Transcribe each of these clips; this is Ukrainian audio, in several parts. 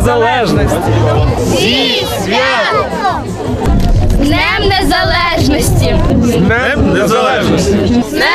Незалежності! Зі святом! З Днем Незалежності! З Днем Незалежності! З Днем Незалежності!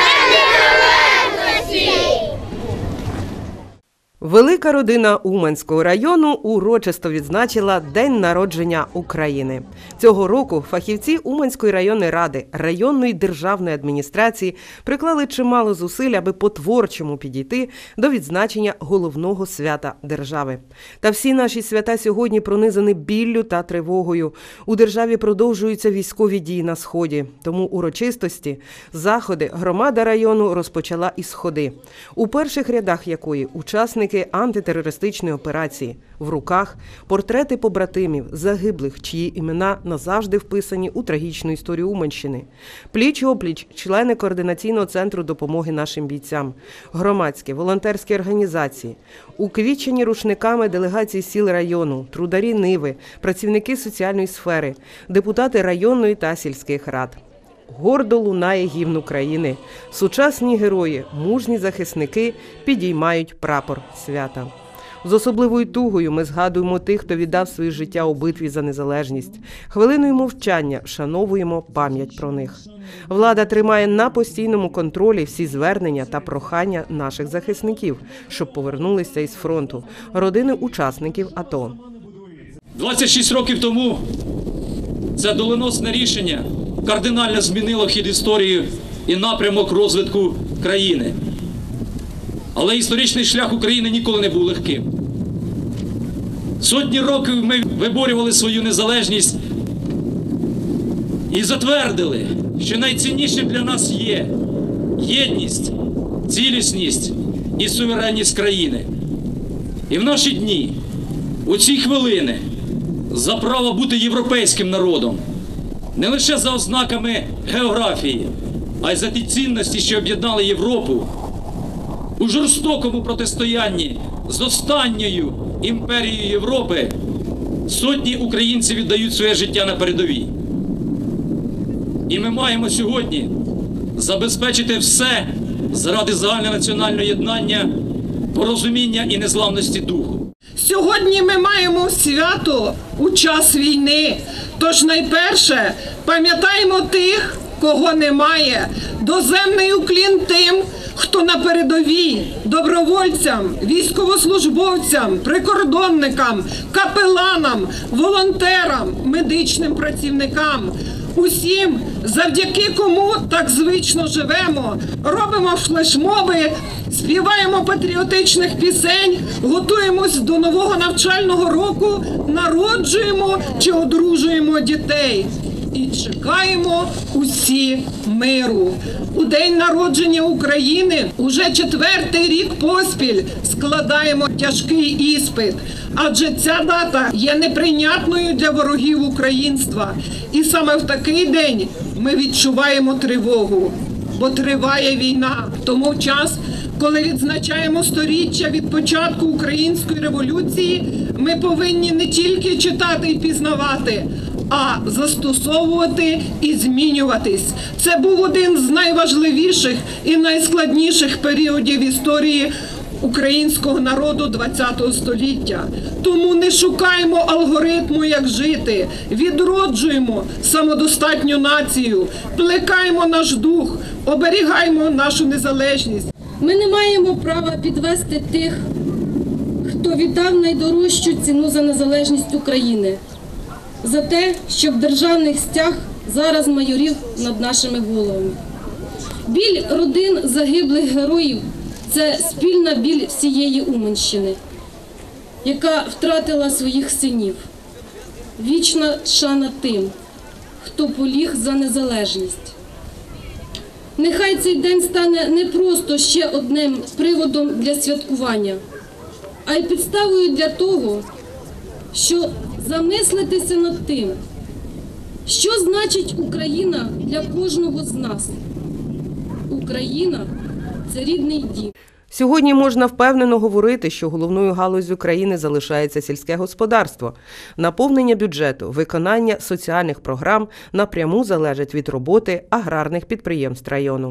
Велика родина Уманського району урочисто відзначила День народження України. Цього року фахівці Уманської районної ради, районної державної адміністрації приклали чимало зусиль, аби по-творчому підійти до відзначення головного свята держави. Та всі наші свята сьогодні пронизані біллю та тривогою. У державі продовжуються військові дії на Сході. Тому урочистості, заходи громада району розпочала із ходи, у перших рядах якої учасники антитерористичної операції. В руках портрети побратимів, загиблих, чиї імена назавжди вписані у трагічну історію Уманщини. Пліч-опліч члени Координаційного центру допомоги нашим бійцям, громадські, волонтерські організації, уквічені рушниками делегації сіл району, трударі Ниви, працівники соціальної сфери, депутати районної та сільських рад. Гордо лунає гімн України. Сучасні герої, мужні захисники підіймають прапор свята. З особливою тугою ми згадуємо тих, хто віддав своє життя у битві за незалежність. Хвилиною мовчання вшановуємо пам'ять про них. Влада тримає на постійному контролі всі звернення та прохання наших захисників, щоб повернулися із фронту, родини учасників АТО. 26 років тому це доленосне рішення кардинально змінило хід історії і напрямок розвитку країни. Але історичний шлях України ніколи не був легким. Сотні років ми виборювали свою незалежність і затвердили, що найціннішим для нас є єдність, цілісність і суверенність країни. І в наші дні, у ці хвилини, за право бути європейським народом, не лише за ознаками географії, а й за ті цінності, що об'єднали Європу, у жорстокому протистоянні з останньою імперією Європи сотні українців віддають своє життя на передовій. І ми маємо сьогодні забезпечити все заради загальнонаціонального єднання, порозуміння і незламності духу. Сьогодні ми маємо свято у час війни, тож найперше пам'ятаємо тих, кого немає. Доземний уклін тим, хто на передовій, добровольцям, військовослужбовцям, прикордонникам, капеланам, волонтерам, медичним працівникам. Усім, завдяки кому так звично живемо, робимо флешмоби, співаємо патріотичних пісень, готуємось до нового навчального року, народжуємо чи одружуємо дітей. І чекаємо усі миру. У день народження України уже 4-й рік поспіль складаємо тяжкий іспит. Адже ця дата є неприйнятною для ворогів українства. І саме в такий день ми відчуваємо тривогу, бо триває війна. Тому в час, коли відзначаємо 100-річчя від початку Української революції, ми повинні не тільки читати і пізнавати, а застосовувати і змінюватись. Це був один з найважливіших і найскладніших періодів історії українського народу ХХ століття. Тому не шукаємо алгоритму, як жити, відроджуємо самодостатню націю, плекаємо наш дух, оберігаємо нашу незалежність. Ми не маємо права підвести тих, хто віддав найдорожчу ціну за незалежність України, за те, що в державних стяг зараз майорів над нашими головами. Біль родин загиблих героїв – це спільна біль всієї Уманщини, яка втратила своїх синів. Вічна шана тим, хто поліг за незалежність. Нехай цей день стане не просто ще одним приводом для святкування, а й підставою для того, що замислитися над тим, що значить Україна для кожного з нас. Україна – це рідний дім. Сьогодні можна впевнено говорити, що головною галуззю країни залишається сільське господарство. Наповнення бюджету, виконання соціальних програм напряму залежить від роботи аграрних підприємств району.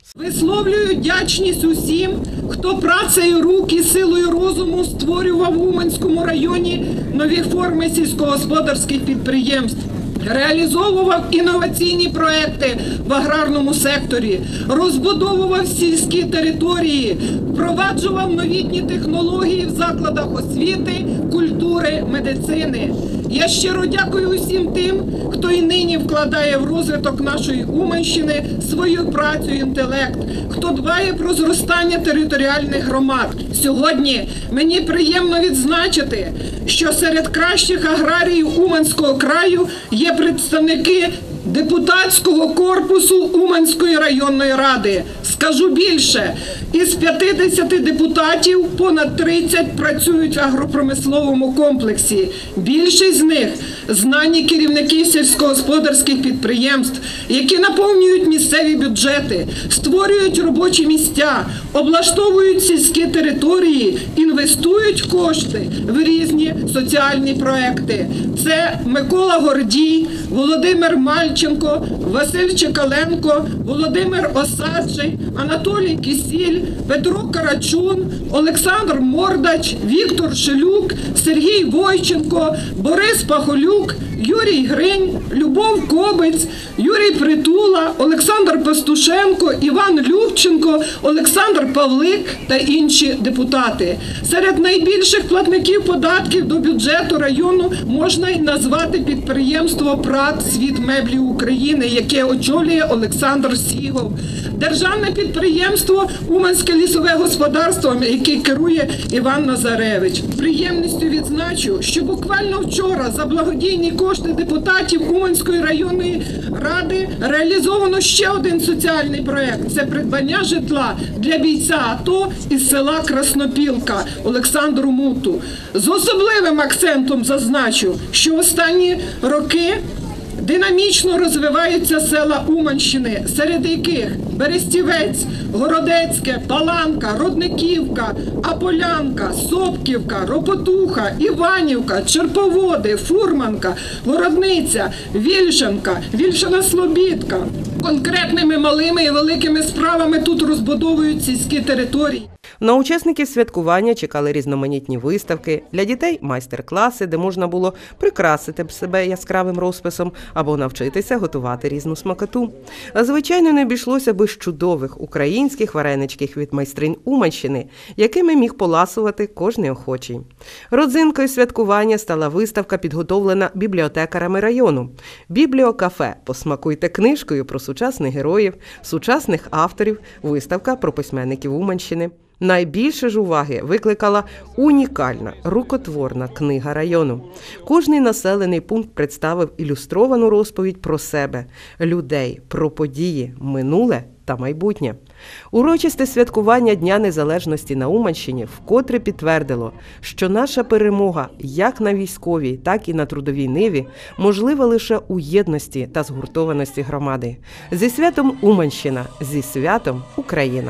Висловлюю вдячність усім, хто працею рук і силою розуму створював в Уманському районі нові форми сільськогосподарських підприємств, реалізовував інноваційні проекти в аграрному секторі, розбудовував сільські території, впроваджував новітні технології в закладах освіти, культури, медицини. Я щиро дякую усім тим, хто і нині вкладає в розвиток нашої Уманщини свою працю і інтелект, хто дбає про зростання територіальних громад. Сьогодні мені приємно відзначити, що серед кращих аграріїв Уманського краю є представники депутатського корпусу Уманської районної ради. Скажу більше, із 50 депутатів понад 30 працюють в агропромисловому комплексі. Більшість з них – знані керівники сільськогосподарських підприємств, які наповнюють місцеві бюджети, створюють робочі місця, облаштовують сільські території, інвестують кошти в різні соціальні проекти. Це Микола Гордій, Володимир Мальченко, Василь Чекаленко, Володимир Осадчий, Анатолій Кисіль, Петро Карачун, Олександр Мордач, Віктор Шелюк, Сергій Войченко, Борис Пахолюк, Юрій Гринь, Любов Кобець, Юрій Притула, Олександр Пастушенко, Іван Любченко, Олександр Павлик та інші депутати. Серед найбільших платників податків до бюджету району можна й назвати підприємство «ПРАТ Світ меблі України», яке очолює Олександр Сігов. Державне підприємство «Уманське лісове господарство», яке керує Іван Назаревич. Приємністю відзначу, що буквально вчора за благодійні кошти депутатів Уманської районної ради реалізовано ще один соціальний проект. Це придбання житла для бійця АТО із села Краснопілка Олександру Муту. З особливим акцентом зазначу, що останні роки динамічно розвиваються села Уманщини, серед яких Берестівець, Городецьке, Паланка, Родниківка, Аполянка, Сопківка, Ропотуха, Іванівка, Черповоди, Фурманка, Городниця, Вільшанка, Вільшана-Слобідка. Конкретними малими і великими справами тут розбудовують сільські території. На учасників святкування чекали різноманітні виставки, для дітей – майстер-класи, де можна було прикрасити себе яскравим розписом або навчитися готувати різну смакоту. А звичайно, не обійшлося без чудових українських вареничків від майстринь Уманщини, якими міг поласувати кожний охочий. Родзинкою святкування стала виставка, підготовлена бібліотекарами району. «Бібліокафе. Посмакуйте книжкою про сучасних героїв, сучасних авторів», виставка про письменників Уманщини. Найбільше ж уваги викликала унікальна, рукотворна книга району. Кожний населений пункт представив ілюстровану розповідь про себе, людей, про події, минуле та майбутнє. Урочисте святкування Дня Незалежності на Уманщині вкотре підтвердило, що наша перемога як на військовій, так і на трудовій ниві можлива лише у єдності та згуртованості громади. Зі святом Уманщина, зі святом Україна!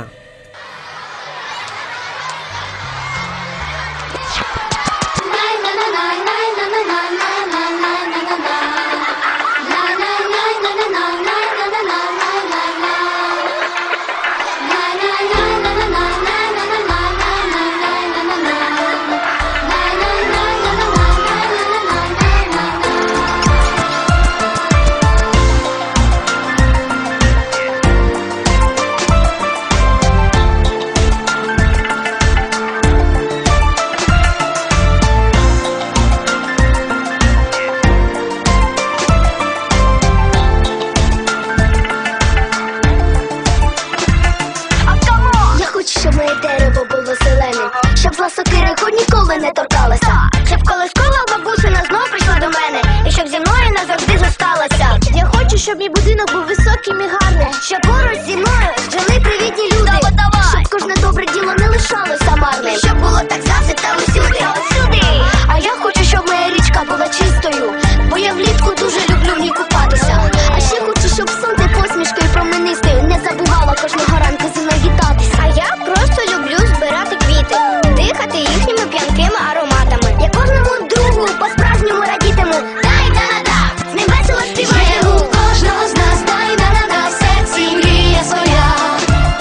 Щоб зла сокира хоч ніколи не торкалася, щоб коли школа бабусина знов прийшла до мене, і щоб зі мною назавжди зосталася. Я хочу, щоб мій будинок був високим і гарним, щоб поруч зі мною жили привітні люди, щоб кожне добре діло не лишалося марним, щоб було так завжди та усюди. А я хочу, щоб моя річка була чистою, бо я влітку дуже люблю в ній купатися. А ще хочу, щоб сонце посмішкою променистою не забувало кожного ранку зі мною вітатися. А я просто люблю збирати квіти, дихати їхніми п'янкими ароматами. Я кожному другу по-справжньому радітиму. Дай-да-да-да, з ним весело співаємо. У кожного з нас дай-да-да-да, в серці мрія своя.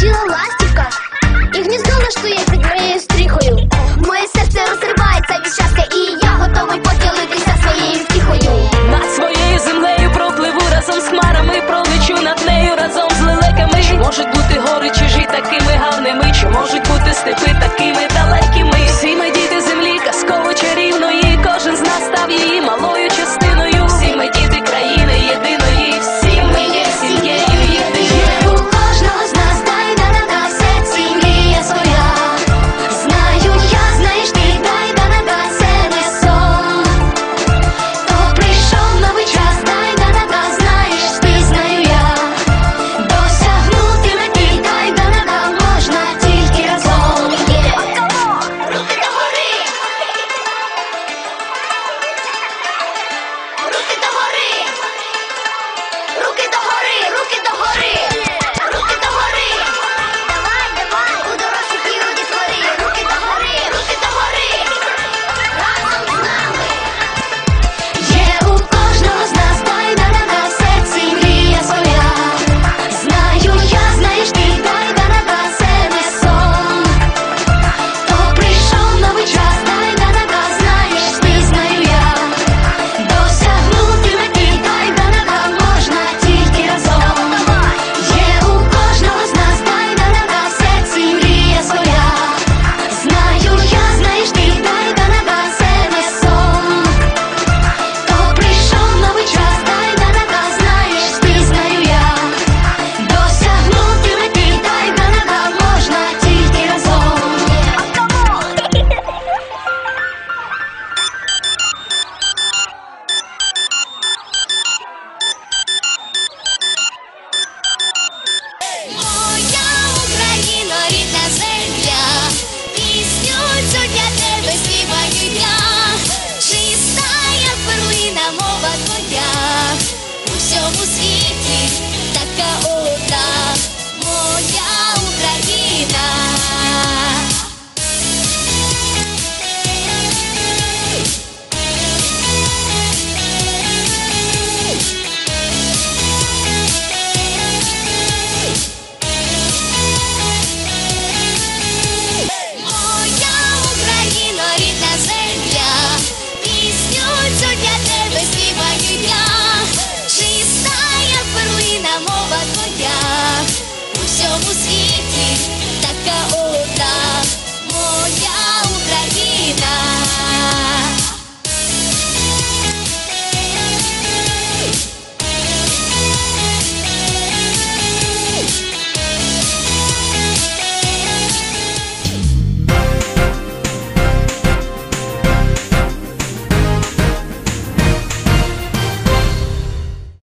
Чи